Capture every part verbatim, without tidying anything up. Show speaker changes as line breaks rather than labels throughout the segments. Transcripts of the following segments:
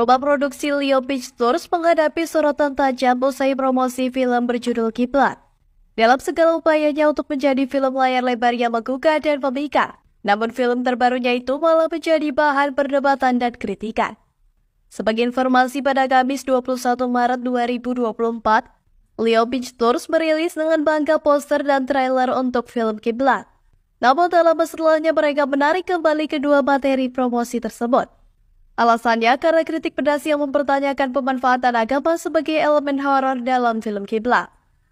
Rumah produksi Leo Pictures menghadapi sorotan tajam usai promosi film berjudul Kiblat. Dalam segala upayanya untuk menjadi film layar lebar yang menggugah dan memikat, namun film terbarunya itu malah menjadi bahan perdebatan dan kritikan. Sebagai informasi, pada Kamis dua puluh satu Maret dua ribu dua puluh empat, Leo Pictures merilis dengan bangga poster dan trailer untuk film Kiblat. Namun tak lama setelahnya mereka menarik kembali kedua materi promosi tersebut. Alasannya karena kritik pedas yang mempertanyakan pemanfaatan agama sebagai elemen horor dalam film Kiblat.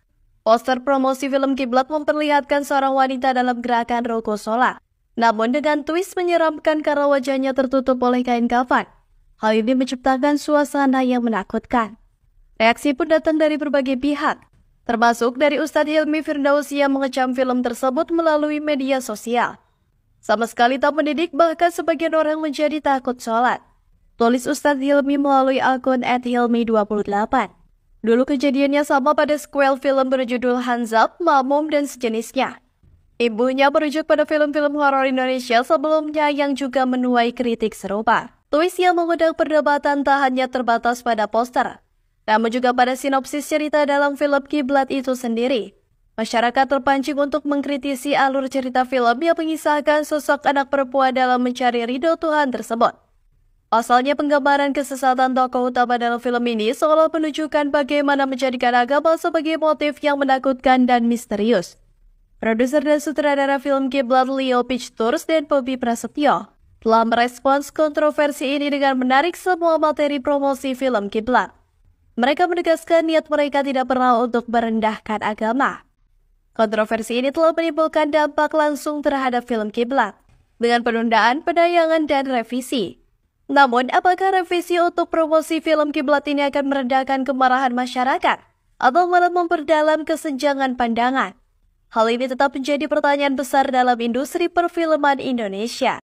Poster promosi film Kiblat memperlihatkan seorang wanita dalam gerakan rukuk sholat, namun dengan twist menyeramkan karena wajahnya tertutup oleh kain kafan. Hal ini menciptakan suasana yang menakutkan. Reaksi pun datang dari berbagai pihak, termasuk dari Ustadz Hilmi Firdausi yang mengecam film tersebut melalui media sosial. Sama sekali tak mendidik, bahkan sebagian orang menjadi takut sholat, tulis Ustadz Hilmi melalui akun et hilmi dua puluh delapan. Dulu kejadiannya sama pada sequel film berjudul Hanzab, Mamum, dan sejenisnya. Ibunya merujuk pada film-film horor Indonesia sebelumnya yang juga menuai kritik serupa. Twist yang mengundang perdebatan tak hanya terbatas pada poster, namun juga pada sinopsis cerita dalam film Kiblat itu sendiri. Masyarakat terpancing untuk mengkritisi alur cerita film yang mengisahkan sosok anak perempuan dalam mencari ridho Tuhan tersebut. Pasalnya, penggambaran kesesatan tokoh utama dalam film ini seolah menunjukkan bagaimana menjadikan agama sebagai motif yang menakutkan dan misterius. Produser dan sutradara film Kiblat Leo Pictures dan Bobby Prasetyo telah merespons kontroversi ini dengan menarik semua materi promosi film Kiblat. Mereka menegaskan niat mereka tidak pernah untuk merendahkan agama. Kontroversi ini telah menimbulkan dampak langsung terhadap film Kiblat, dengan penundaan, penayangan, dan revisi. Namun, apakah revisi untuk promosi film Kiblat ini akan meredakan kemarahan masyarakat atau malah memperdalam kesenjangan pandangan? Hal ini tetap menjadi pertanyaan besar dalam industri perfilman Indonesia.